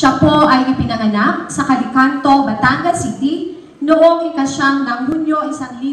Siya po ay ipinanganak sa Calicanto, Batangas City noong ika-9 ng Hunyo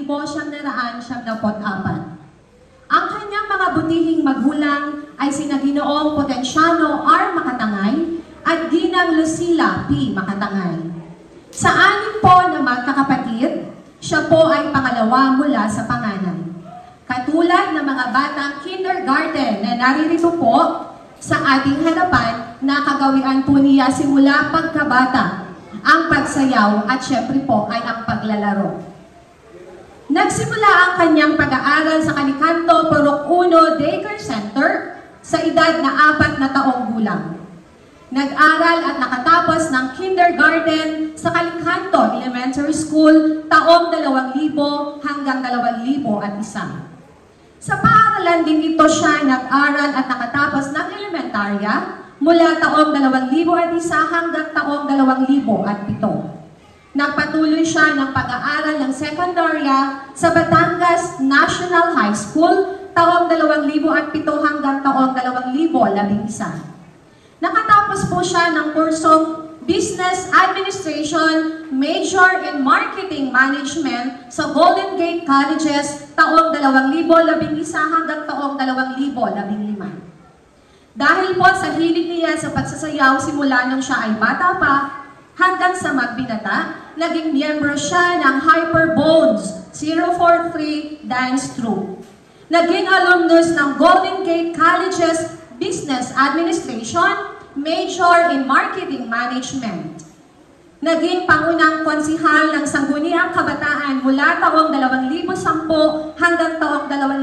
1974. Ang kanyang mga butihing magulang ay sina Ginoong Potenciano R. Makatangay at Ginang Lucila P. Makatangay. Sa 6 po na magkakapatid, siya po ay pangalawa mula sa panganay. Katulad ng mga batang kindergarten na naririto po sa ating harapan, nakagawian po niya simula pagkabata ang pagsayaw at syempre po ay ang paglalaro. Nagsimula ang kanyang pag-aaral sa Calicanto Purok 1 Daycare Center sa edad na 4 na taong gulang. Nag-aral at nakatapos ng kindergarten sa Calicanto Elementary School taong 2000 hanggang 2001. Sa paaralan din ito siya nag-aral at nakatapos ng elementarya mula taong 2001 hanggang taong 2007. Nagpatuloy siya ng pag-aaral ng sekundarya sa Batangas National High School taong 2007 hanggang taong 2011. Nakatapos po siya ng kursong Business Administration Major in Marketing Management sa Golden Gate Colleges taong 2011 hanggang taong 2015. Dahil po sa hilig niya sa pagsasayaw simula nung siya ay bata pa hanggang sa magbinata, naging miyembro siya ng Hyperbones 043 Dance Troupe. Naging alumnus ng Golden Gate Colleges Business Administration, Major in Marketing Management. Naging pangunang konsihal ng Sangguniang Kabataan mula taong 2010 hanggang taong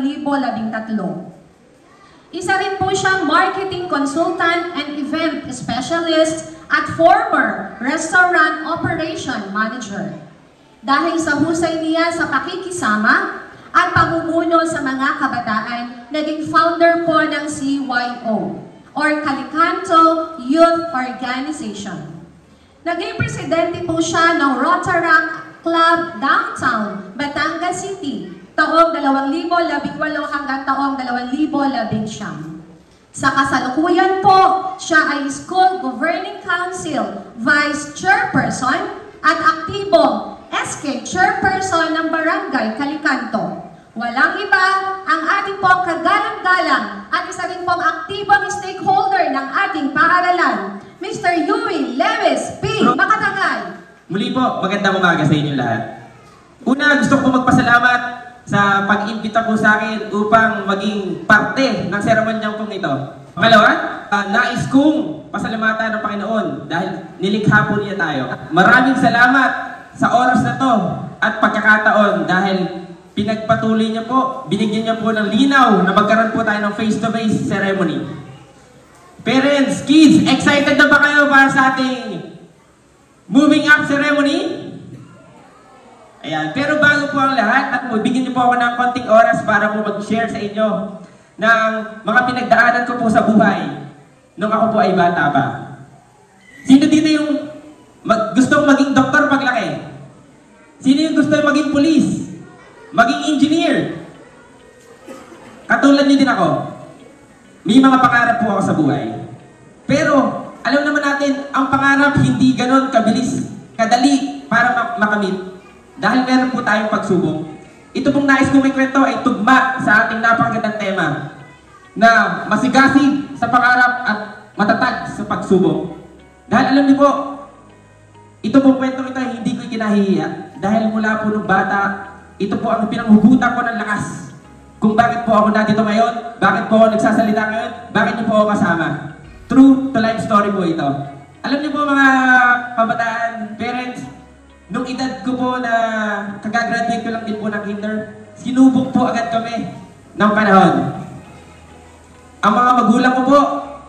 2013. Isa rin po siyang marketing consultant and event specialist at former restaurant operation manager. Dahil sa husay niya sa pakikisama at pamumuno sa mga kabataan, naging founder po ng CYO or Calicanto Youth Organization. Naging presidente po siya ng Rotaract Club Downtown, Batangas City, taong 2018 hanggang taong 2019. Sa kasalukuyan po, siya ay School Governing Council Vice Chairperson at aktibong SK Chairperson ng Barangay Calicanto. Walang iba, ang ating pong kagalang-galang at isa rin pong aktibong stakeholder ng ating paaralan, Mr. Yui Lewis P. Makatangay. Muli po, magandang umaga sa inyo lahat. Una, gusto ko magpasalamat sa pag-imbita po sa akin upang maging parte ng seremonyang pong ito. Pangalawa, nais kong pasalamatan ng Panginoon dahil nilikha po niya tayo. Maraming salamat sa oras na to at pagkakataon dahil pinagpatuloy niya po, binigyan niya po ng linaw na magkaroon po tayo ng face-to-face ceremony. Parents, kids, excited na ba kayo para sa ating moving up ceremony? Ayan, pero bago po ang lahat, at bigyan niyo po ako ng konting oras para po mag-share sa inyo ng mga pinagdaanan ko po sa buhay nung ako po ay bata pa. Sino dito yung gustong maging doktor paglaki? Sino yung gusto maging police? Maging engineer? Katulad niyo din ako. May mga pangarap po ako sa buhay. Pero, alam naman natin, ang pangarap hindi ganon kabilis, kadali para makamit. Dahil meron po tayong pagsubok. Ito pong nais kong ikwento ay tugma sa ating napakagandang tema na masigasig sa pangarap at matatag sa pagsubok. Dahil alam niyo po, ito pong kwentong ito ay hindi ko kinahihiya. Dahil mula po nung bata, ito po ang pinanghugutan ko ng lakas. Kung bakit po ako nandito ngayon, bakit po ako nagsasalita ngayon, bakit niyo po ako kasama. True to life story po ito. Alam niyo po mga kabataan, parents, nung edad ko po na kagagraduate ko lang din po ng kinder, sinubok po agad kami ng panahon. Ang mga magulang ko po,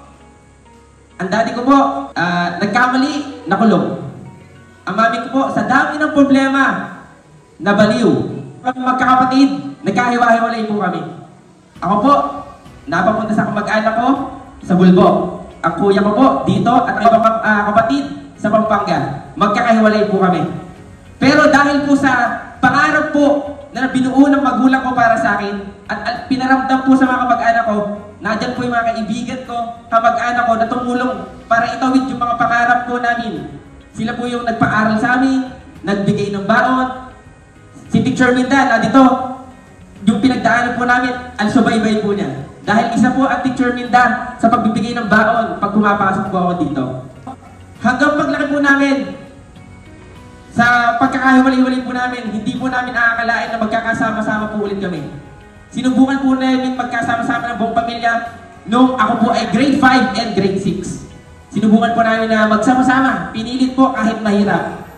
ang daddy ko po, nagkamali, nakulong. Ang mami ko po, sa dami ng problema, nabaliw. Magkakapatid, nagkahiwa-hiwalay po kami. Ako po, napapunta sa kamag-anak ko sa Bulbo. Ang kuya ko po, dito, at ang ibang kapatid sa Pampanga. Magkakahiwalay po kami. Pero dahil po sa pangarap po na binuo ng magulang ko para sa akin, at pinaramdam po sa mga kamag-anak ko, Nandyan po yung mga kaibigan ko, kamag-anak ko na tumulong para itawid yung mga pangarap ko po namin. Sila po yung nagpa-aral sa amin, nagbigay ng baon. Si Teacher Minda, na dito, yung pinagdaanan po namin, ang subaybay po niya. Dahil isa po ang Teacher Minda sa pagbibigay ng baon pag pumapasok po ako dito. Hanggang paglaki po namin, sa pagkakahiwalay-hiwalay po namin, hindi po namin aakalain na magkakasama-sama po ulit kami. Sinubukan po namin magkasama-sama ng buong pamilya nung ako po ay grade 5 and grade 6. Sinubukan po namin na magsama-sama, pinilit po kahit mahirap.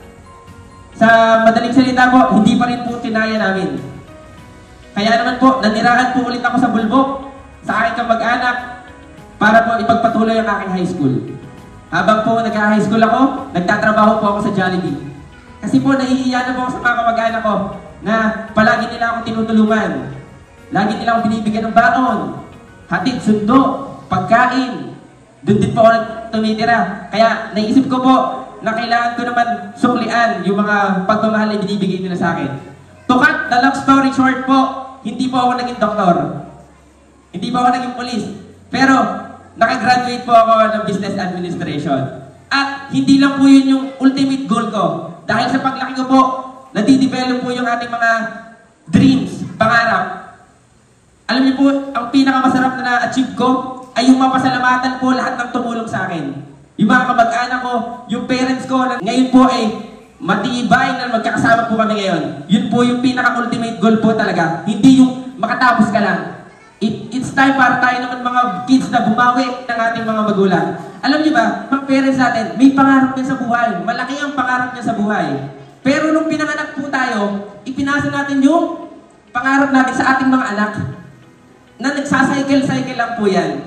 Sa madaling salita po, hindi pa rin po kinaya namin. Kaya naman po, nanirahan po ulit ako sa Bulbok, sa aking kamag-anak, para po ipagpatuloy ang aking high school. Habang po nag-high school ako, nagtatrabaho po ako sa Jollibee. Kasi po, nahihiya na po ako sa mga kamag-anak ko na palagi nila akong tinutulungan. Lagi nila akong binibigyan ng baon, hatid, sundo, pagkain. Doon din po ako tumitira. Kaya naisip ko po na kailangan ko naman suklian yung mga pagmamahal na binibigay nila sa akin. To cut the long story short po, hindi po ako naging doktor. Hindi po ako naging polis. Pero nakagraduate po ako ng business administration. At hindi lang po yun yung ultimate goal ko. Dahil sa paglaki ko po, nadidevelop po yung ating mga dreams, pangarap. Alam niyo po, ang pinakamasarap na na-achieve ko ay yung mapasalamatan po lahat ng tumulong sa akin. Yung mga kamag-anak ko, yung parents ko, na ngayon po ay matibay na magkakasama po kami ngayon. Yun po yung pinaka-ultimate goal po talaga. Hindi yung makatapos ka lang. It's time para tayo naman mga kids na bumawi ng ating mga magulang. Alam niyo ba, mga parents natin, may pangarap niya sa buhay. Malaki ang pangarap niya sa buhay. Pero nung pinanganak po tayo, ipinasa natin yung pangarap natin sa ating mga anak na nagsacycle-cycle lang po yan.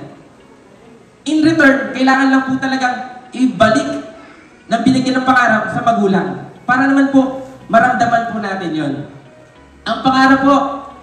In return, kailangan lang po talagang ibalik na binigyan ng pangarap sa magulang. Para naman po, maramdaman po natin yon. Ang pangarap po,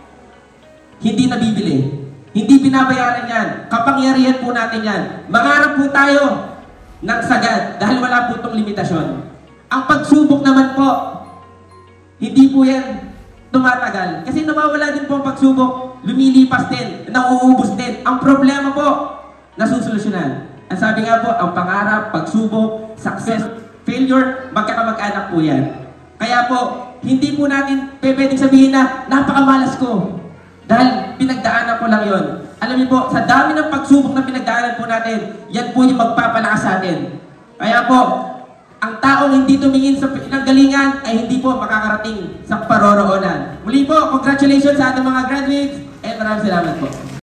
hindi nabibili. Hindi binabayaran yan. Kapangyarihan po natin yan. Mangarap po tayo ng sagad dahil wala po itong limitasyon. Ang pagsubok naman po, hindi po yan tumatagal. Kasi nawawala din po ang pagsubok, lumilipas din, nauubos din. Ang problema po, nasusolusyonan. Ang sabi nga po, ang pangarap, pagsubok, success, failure, magkakamag-anak po yan. Kaya po, hindi po natin pwedeng sabihin na napakamalas ko. Dahil pinagdaanan ko lang yon. Alam niyo po, sa dami ng pagsubok na pinagdaanan po natin, yan po yung magpapalakas sa atin. Kaya po, ang taong hindi tumingin sa pinanggalingan ay hindi po makakarating sa paroroonan. Muli po, congratulations sa ating mga graduates and maraming salamat po.